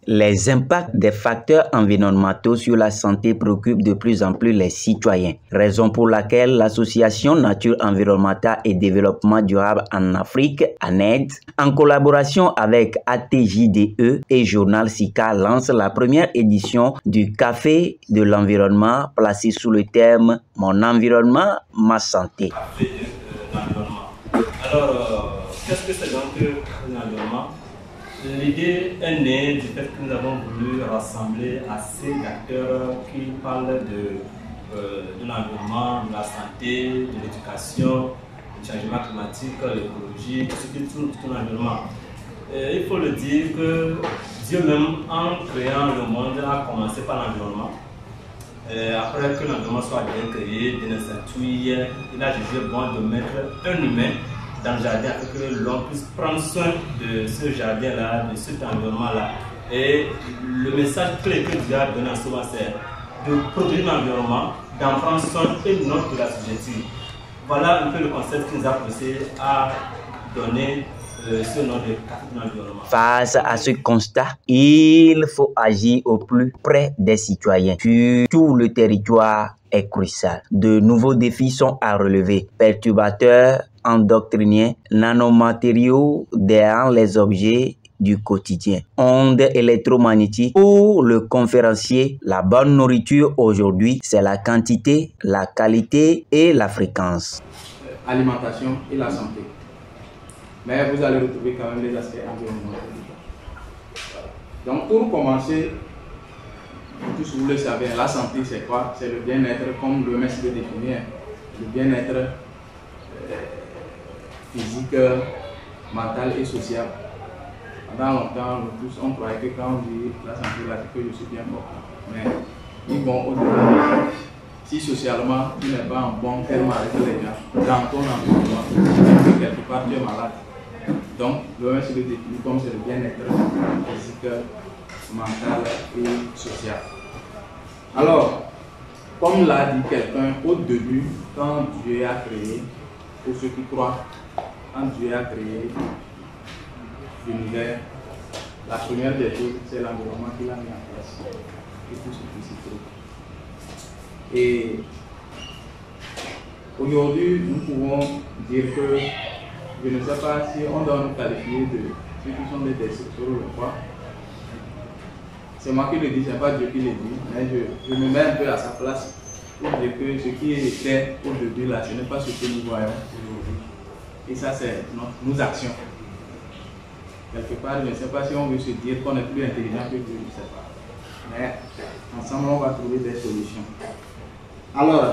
Les impacts des facteurs environnementaux sur la santé préoccupent de plus en plus les citoyens, raison pour laquelle l'association Nature Environnementale et Développement Durable en Afrique, ANED, en collaboration avec ATJDE et Journal SICA, lance la première édition du Café de l'environnement placé sous le thème « Mon environnement, ma santé ». Café de l'environnement. Alors, qu'est-ce que c'est donc que l'environnement? L'idée est née du fait que nous avons voulu rassembler assez d'acteurs qui parlent de l'environnement, de la santé, de l'éducation, du changement climatique, l'écologie, tout ce qui tourne autour de l'environnement. Il faut le dire que Dieu même, en créant le monde, a commencé par l'environnement. Après que l'environnement soit bien créé, bien institué, il a jugé bon de mettre un humain dans le jardin afin que l'on puisse prendre soin de ce jardin-là, de cet environnement-là. Et le message clé que Dieu a donné en ce moment, c'est de protéger l'environnement, d'en prendre soin et non de la subjective. Voilà un peu le concept qui nous a poussé à donner ce nom de café de l'environnement. Face à ce constat, il faut agir au plus près des citoyens. Sur tout le territoire est crucial. De nouveaux défis sont à relever. Perturbateurs endocriniens, nanomatériaux derrière les objets du quotidien, ondes électromagnétiques. Pour le conférencier, la bonne nourriture aujourd'hui, c'est la quantité, la qualité et la fréquence. Alimentation et la santé. Mais vous allez retrouver quand même les aspects environnementaux. Donc pour commencer, vous tous vous le savez, la santé c'est quoi? C'est le bien-être comme l'OMS le définit, le bien-être physique, mental et social. Pendant longtemps, nous tous on croyait que quand on dit la santé, là, c'est que je suis bien fort. Mais ils vont au-delà. Si socialement tu n'es pas en bon terme avec les gens, dans ton environnement, quelque part tu es malade. Donc, l'OMS le définit comme c'est le bien-être physique, mental et social. Alors, comme l'a dit quelqu'un au début, quand Dieu a créé, pour ceux qui croient, quand Dieu a créé l'univers, la première des choses, c'est l'environnement qu'il a mis en place et tout ce qui s'y trouve. Et aujourd'hui, nous pouvons dire que je ne sais pas si on doit nous qualifier de ceux qui sont des destructeurs ou quoi. C'est moi qui le dis, ce n'est pas Dieu qui le dit, mais je me mets un peu à sa place pour dire que ce qui était au début là, ce n'est pas ce que nous voyons aujourd'hui. Et ça, c'est nos actions. Quelque part, je ne sais pas si on veut se dire qu'on est plus intelligent que Dieu, je ne sais pas. Mais ensemble, on va trouver des solutions. Alors,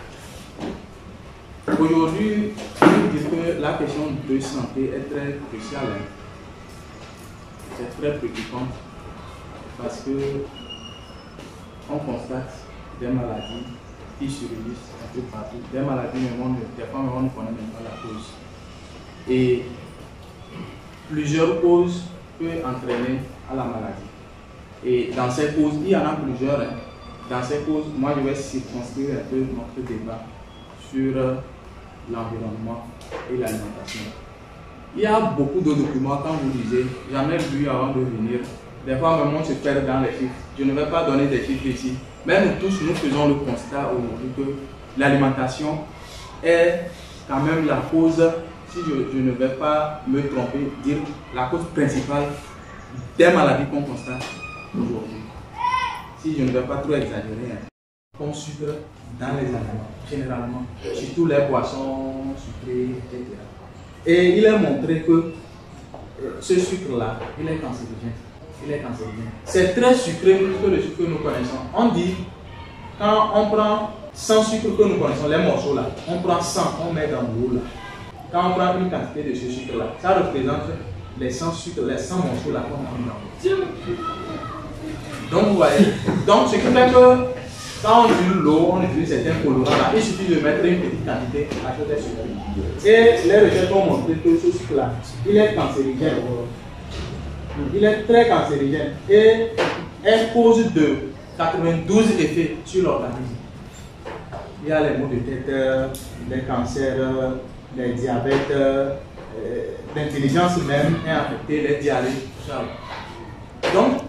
aujourd'hui, je veux dire que la question de santé est très cruciale. C'est très préoccupant parce que on constate des maladies qui surgissent un peu partout. Des maladies, mais des fois, on ne connaît même pas la cause. Et plusieurs causes peuvent entraîner à la maladie. Et dans ces causes, il y en a plusieurs. Dans ces causes, moi je vais circonscrire un peu notre débat sur l'environnement et l'alimentation. Il y a beaucoup de documents, quand vous lisez, jamais vu avant de venir. Des fois, même on se perd dans les chiffres. Je ne vais pas donner des chiffres ici. Mais nous tous, nous faisons le constat aujourd'hui que l'alimentation est quand même la cause, si je ne vais pas me tromper, dire la cause principale des maladies qu'on constate aujourd'hui. Si je ne vais pas trop exagérer, on sucre dans les aliments, généralement, surtout les boissons sucrées, etc. Et il est montré que ce sucre-là, il est cancérigène. C'est très sucré plus que le sucre que nous connaissons. On dit, quand on prend 100 sucres que nous connaissons, les morceaux là, on prend 100, on met dans l'eau là. Quand on prend une quantité de ce sucre-là, ça représente les 100 sucres, les 100 morceaux là qu'on met dans l'eau. Donc vous voyez, donc ce qui fait que quand on utilise l'eau, on utilise certains colorants là, il suffit de mettre une petite quantité à côté de sucre. Et les recherches ont montré que ce sucre là, il est cancérigène. Il est très cancérigène et est cause de 92 effets sur l'organisme. Il y a les maux de tête, les cancers, les diabètes, l'intelligence même est affectée, les diarrhées, tout ça. Donc,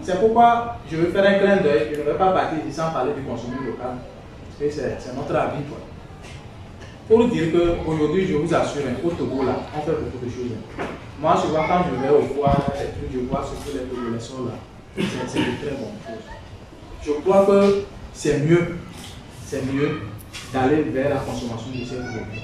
C'est pourquoi je veux faire un clin d'œil. Je ne vais pas partir ici sans parler du consommé local. Parce que c'est notre avis. Quoi. Pour dire qu'aujourd'hui, je vous assure, au Togo, là, on fait beaucoup de choses. Moi, je vois quand je vais au foire, je vois ce que les Togolais sont là. C'est de très bonnes choses. Je crois que c'est mieux d'aller vers la consommation de ces produits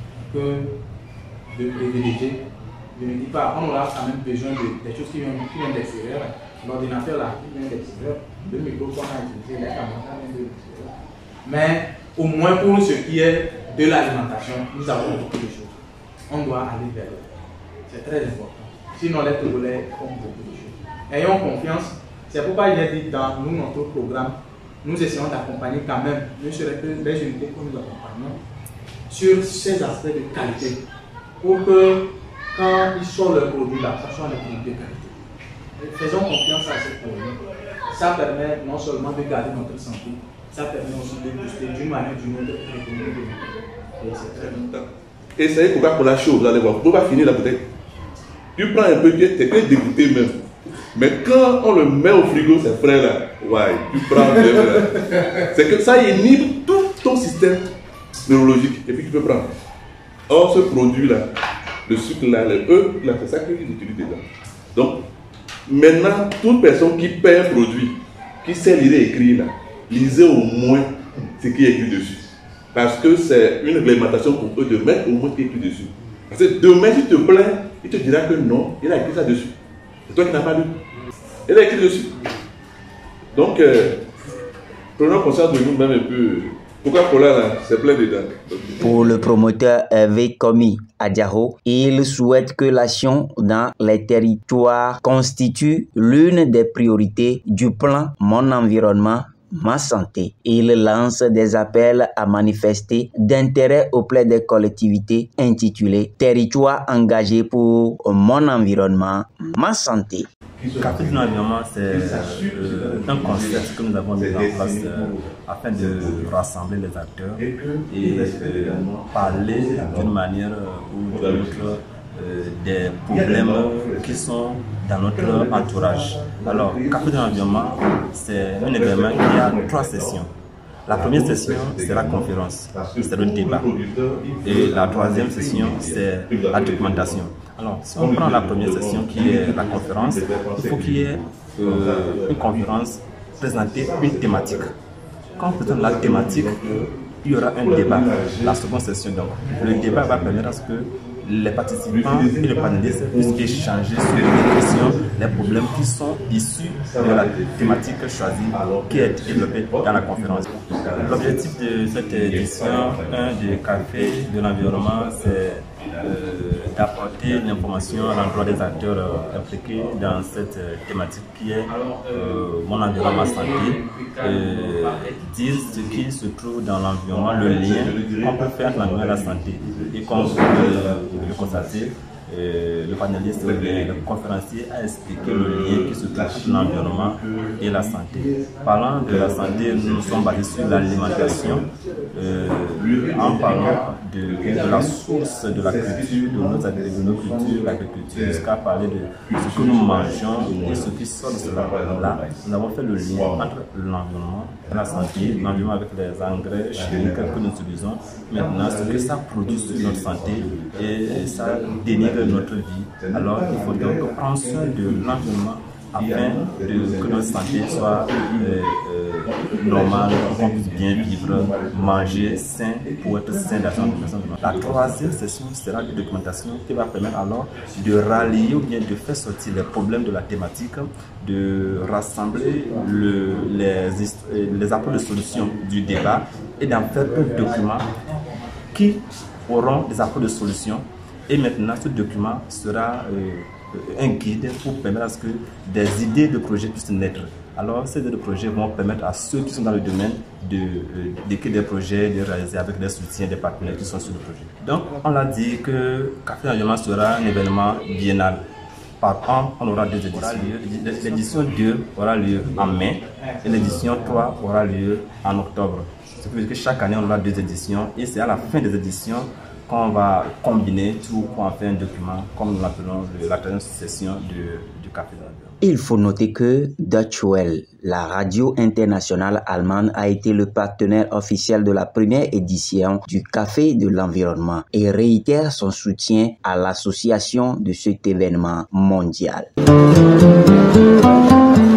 que de privilégier. Je ne dis pas, on aura quand même besoin des choses qui viennent d'extérieur. L'ordinateur là, qui vient d'extérieur, le micro qu'on a utilisé, les caméras viennent de l'extérieur. Mais au moins pour ce qui est de l'alimentation, nous avons beaucoup de choses. On doit aller vers là. C'est très important. Sinon, les Togolais font beaucoup de choses. Ayons confiance. C'est pourquoi j'ai dit dans nous, notre programme, nous essayons d'accompagner quand même, ne serait que les unités que nous accompagnons, sur ces aspects de qualité. Pour que quand ils sortent leurs produits là, ça soit des produits de qualité. Et faisons confiance à ces produits. Ça permet non seulement de garder notre santé, ça permet aussi de booster d'une manière ou d'une autre l'économie de notre pays. Et c'est très bien. Et c'est Coca-Cola chaud, vous allez voir, vous ne pouvez pas finir la bouteille. Tu prends un peu, tu es très dégoûté même. Mais quand on le met au frigo, c'est frais là, ouais, tu prends c'est que ça inhibe tout ton système neurologique et puis tu peux prendre. Or, ce produit-là, le sucre là, le E, là, c'est ça qu'ils utilisent dedans. Donc, maintenant, toute personne qui paie un produit, qui sait lire et écrire là, lisez au moins ce qui est écrit dessus. Parce que c'est une réglementation pour eux de mettre au moins ce qui est écrit dessus. Parce que demain, si tu te plains, il te dira que non, il a écrit ça dessus. C'est toi qui n'as pas lu. Il a écrit dessus. Donc, prenons conscience de nous-mêmes un peu. Coca-Cola, là, c'est plein dedans. Pour le promoteur Hervé Komi Adjaro, il souhaite que l'action dans les territoires constitue l'une des priorités du plan Mon Environnement, Ma Santé. Il lance des appels à manifester d'intérêt auprès des collectivités intitulés Territoires engagés pour mon environnement, ma santé. Café de l'environnement, c'est un concept que nous avons mis en place afin de rassembler les acteurs et parler d'une manière ou d'une autre des problèmes qui sont dans notre entourage. Alors, Café de l'environnement, c'est un événement qui a 3 sessions. La première session, c'est la conférence, c'est le débat. Et la 3e session, c'est la documentation. Alors, si on prend la première session qui est la conférence, il faut qu'il y ait une conférence présenter une thématique. Quand on présente la thématique, il y aura un débat. La seconde session, donc, le débat va permettre à ce que les participants et les panélistes puissent échanger sur les questions, les problèmes qui sont issus de la thématique choisie qui est développée dans la conférence. L'objectif de cette édition 1 du Café de l'environnement, c'est d'apporter l'information à l'endroit des acteurs impliqués dans cette thématique qui est mon environnement santé, dire ce qui se trouve dans l'environnement, le lien qu'on peut faire entre l'environnement et la santé. Et comme vous pouvez le constater, le panéliste, le conférencier a expliqué le lien qui se trouve entre l'environnement et la santé. Parlant de la santé, nous nous sommes basés sur l'alimentation, en parlant de la source de la culture, de nos cultures, l'agriculture, jusqu'à parler de ce que nous mangeons et ce qui sort de cela. Là, nous avons fait le lien entre l'environnement et la santé, l'environnement avec les engrais chimiques que nous utilisons, maintenant ce que ça produit sur notre santé et ça dénigre notre vie. Alors il faut donc prendre soin de l'environnement afin que notre santé soit normale, qu'on puisse bien vivre, manger sain pour être sain dans la 3e session sera de documentation qui va permettre alors de rallier ou bien de faire sortir les problèmes de la thématique, de rassembler les apports de solutions du débat et d'en faire un document qui auront des apports de solutions. Et maintenant, ce document sera un guide pour permettre à ce que des idées de projets puissent naître. Alors, ces idées de projets vont permettre à ceux qui sont dans le domaine d'écrire des projets, de réaliser avec des soutiens des partenaires qui sont sur le projet. Donc, on l'a dit que Café d'environnement sera un événement biennal. Par an, on aura 2 éditions. L'édition 2 aura lieu en mai et l'édition 3 aura lieu en octobre. Ce qui veut dire que chaque année, on aura 2 éditions et c'est à la fin des éditions qu'on va combiner tout pour en faire un document, comme nous l'appelons la troisième session du Café de l'Environnement. Il faut noter que Deutsche Welle, la radio internationale allemande, a été le partenaire officiel de la première édition du Café de l'Environnement et réitère son soutien à l'association de cet événement mondial.